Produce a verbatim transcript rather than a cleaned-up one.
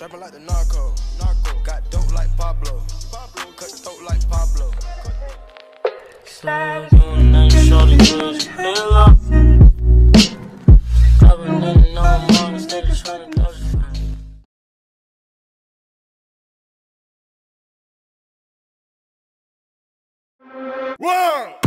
Trapping like the narco, narco. Got dope like Pablo, Pablo. Cut throat like Pablo. Slide doing nothing, shorty good, hell up. I've been letting on mom instead of trying to dodge it. One.